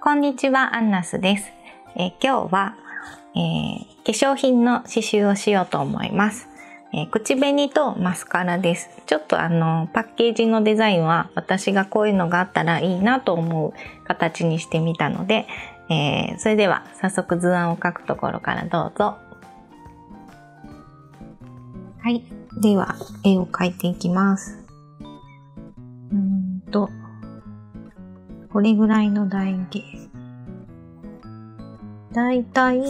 こんにちは、アンナスです。今日は、化粧品の刺繍をしようと思います。口紅とマスカラです。ちょっとパッケージのデザインは私がこういうのがあったらいいなと思う形にしてみたので、それでは早速図案を描くところからどうぞ。はい。では絵を描いていきます。これぐらいの楕円形。だいたい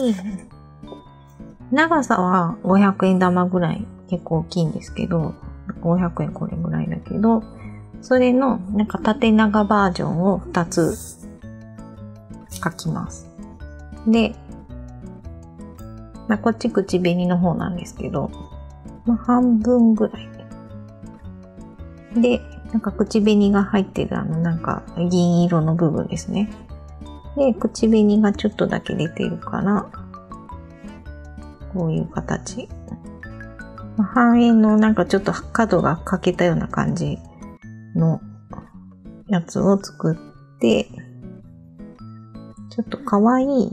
長さは500円玉ぐらい結構大きいんですけど、500円これぐらいだけど、それのなんか縦長バージョンを2つ描きます。で、こっち口紅の方なんですけど、半分ぐらい。で、なんか口紅が入ってるなんか銀色の部分ですね。で、口紅がちょっとだけ出てるから、こういう形。半円のなんかちょっと角が欠けたような感じのやつを作って、ちょっと可愛い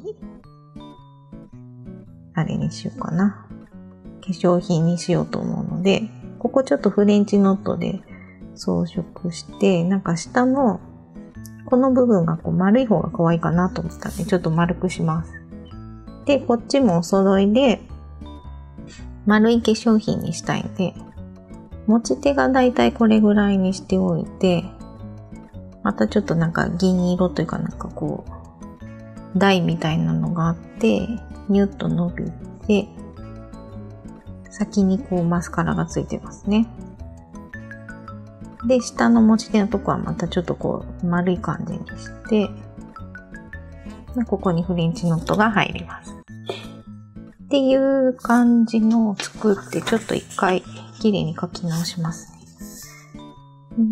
あれにしようかな。化粧品にしようと思うので、ここちょっとフレンチノットで装飾して、なんか下のこの部分がこう丸い方が可愛いかなと思ったんで、ちょっと丸くします。で、こっちもお揃いで丸い化粧品にしたいんで、持ち手がだいたいこれぐらいにしておいて、またちょっとなんか銀色というかなんかこう台みたいなのがあって、ニュッと伸びて、先にこうマスカラがついてますね。で、下の持ち手のとこはまたちょっとこう丸い感じにして、でここにフレンチノットが入ります。っていう感じのを作って、ちょっと一回綺麗に描き直しますね。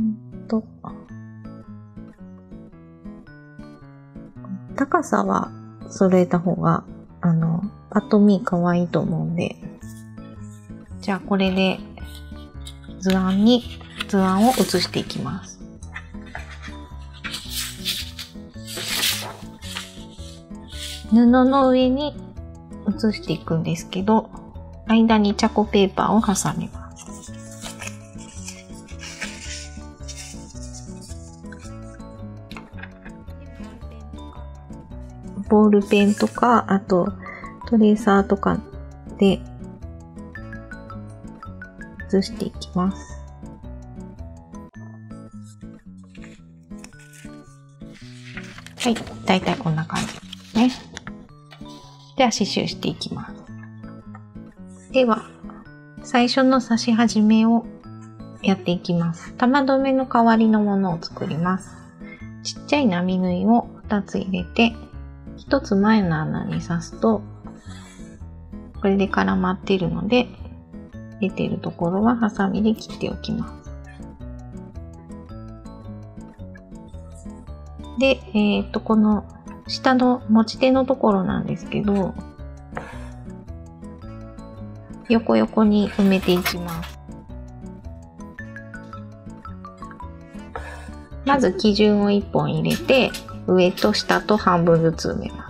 高さは揃えた方が、パッと見可愛いと思うんで、じゃあこれで図案を写していきます。布の上に写していくんですけど、間にチャコペーパーを挟みます。ボールペンとか、あとトレーサーとかで写していきます。はい、だいたいこんな感じですね。では刺繍していきます。では、最初の刺し始めをやっていきます。玉留めの代わりのものを作ります。ちっちゃい波縫いを2つ入れて、1つ前の穴に刺すと、これで絡まっているので、出ているところはハサミで切っておきます。で、この下の持ち手のところなんですけど、横横に埋めていきます。まず基準を1本入れて、上と下と半分ずつ埋めます。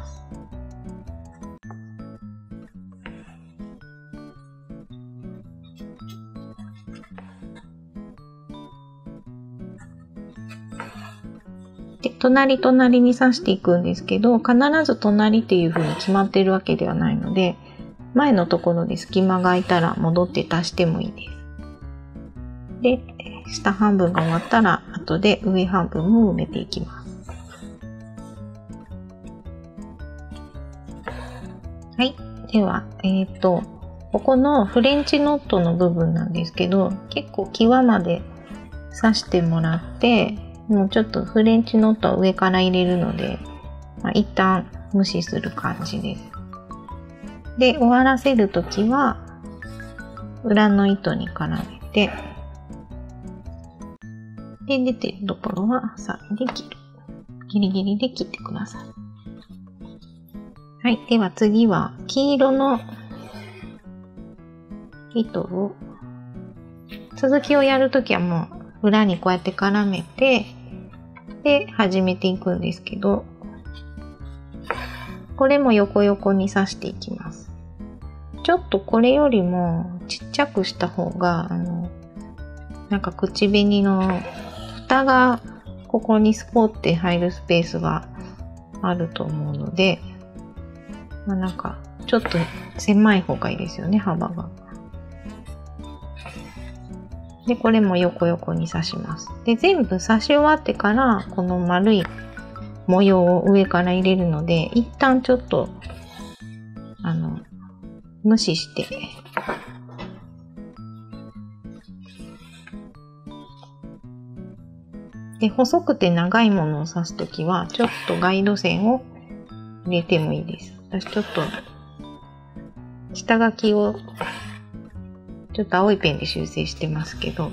で、隣に刺していくんですけど、必ず隣っていう風に決まっているわけではないので、前のところで隙間が空いたら戻って足してもいいです。で、下半分が終わったら、後で上半分も埋めていきます。はい。では、ここのフレンチノットの部分なんですけど、結構際まで刺してもらって、もうちょっとフレンチノットは上から入れるので、一旦無視する感じです。で、終わらせるときは、裏の糸に絡めて、で、出てるところはハサミで切る。ギリギリで切ってください。はい。では次は、黄色の糸を、続きをやるときはもう裏にこうやって絡めて、で、始めていくんですけど、 これも横横に刺していきます。ちょっとこれよりもちっちゃくした方が、なんか口紅の蓋がここにスポって入るスペースがあると思うので、なんかちょっと狭い方がいいですよね、幅が。で、これも横横に刺します。で、全部刺し終わってから、この丸い模様を上から入れるので、一旦ちょっと、無視して、で、細くて長いものを刺すときは、ちょっとガイド線を入れてもいいです。私ちょっと、下書きを、ちょっと青いペンで修正してますけど、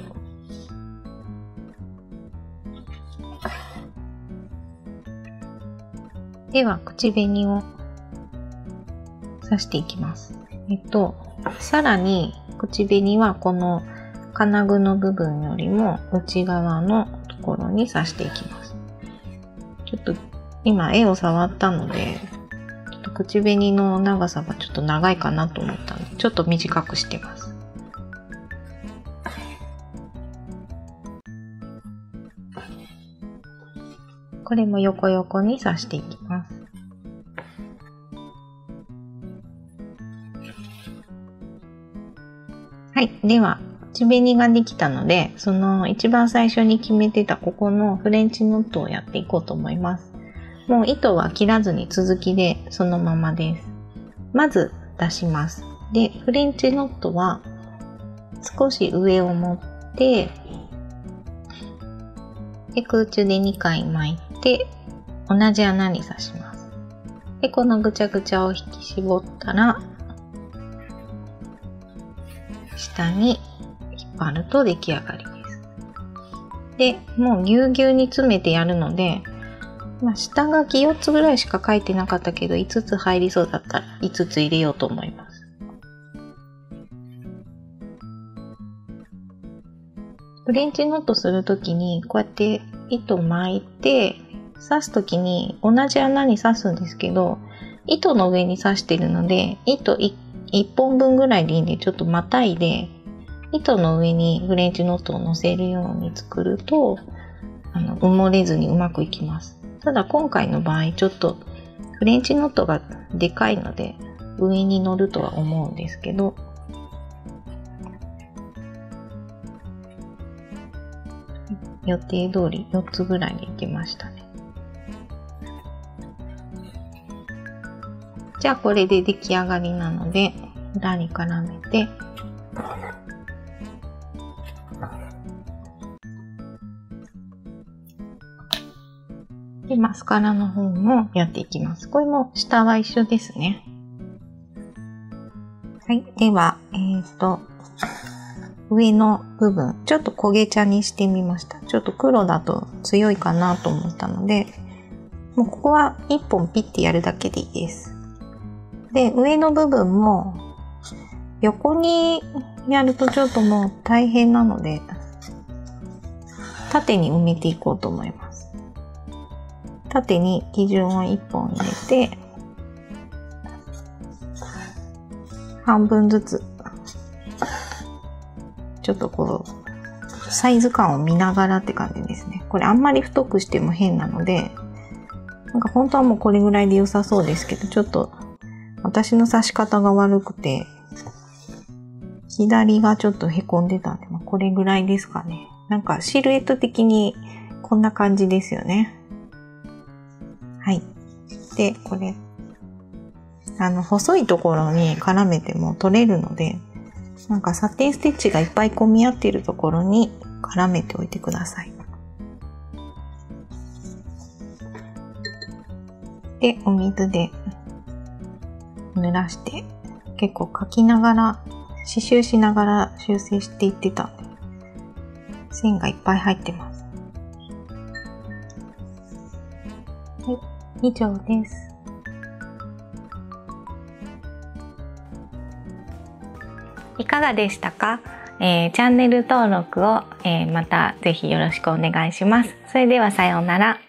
では、口紅を刺していきます。さらに、口紅はこの金具の部分よりも内側のところに刺していきます。ちょっと今絵を触ったので、ちょっと口紅の長さがちょっと長いかなと思ったので、ちょっと短くしてます。これも横横に刺していきます。はい。では、口紅ができたので、その一番最初に決めてたここのフレンチノットをやっていこうと思います。もう糸は切らずに続きでそのままです。まず出します。で、フレンチノットは少し上を持って、で、空中で2回巻いて、同じ穴に刺します。で、このぐちゃぐちゃを引き絞ったら、下に引っ張ると出来上がりです。で、もうぎゅうぎゅうに詰めてやるので、下書き4つぐらいしか書いてなかったけど、5つ入りそうだったら5つ入れようと思います。フレンチノットするときに、こうやって糸巻いて、刺すときに同じ穴に刺すんですけど、糸の上に刺してるので、糸1本分ぐらいでいいんで、ちょっとまたいで、糸の上にフレンチノットを乗せるように作ると、埋もれずにうまくいきます。ただ今回の場合、ちょっとフレンチノットがでかいので、上に乗るとは思うんですけど、予定通り4つぐらいにいけましたね。じゃあこれで出来上がりなので、裏に絡めて、で、マスカラの方もやっていきます。これも下は一緒ですね。はい。では、上の部分、ちょっと焦げ茶にしてみました。ちょっと黒だと強いかなと思ったので、もうここは1本ピッてやるだけでいいです。で、上の部分も横にやるとちょっともう大変なので、縦に埋めていこうと思います。縦に基準を1本入れて、半分ずつ、ちょっとこう、サイズ感を見ながらって感じですね。これあんまり太くしても変なので、なんか本当はもうこれぐらいで良さそうですけど、ちょっと私の刺し方が悪くて、左がちょっとへこんでたんで、これぐらいですかね。なんかシルエット的にこんな感じですよね。はい。で、これ、細いところに絡めても取れるので、なんかサテンステッチがいっぱい混み合っているところに絡めておいてください。で、お水で濡らして、結構描きながら、刺繍しながら修正していってたんで、線がいっぱい入ってます。はい、以上です。いかがでしたか？チャンネル登録を、またぜひよろしくお願いします。それではさようなら。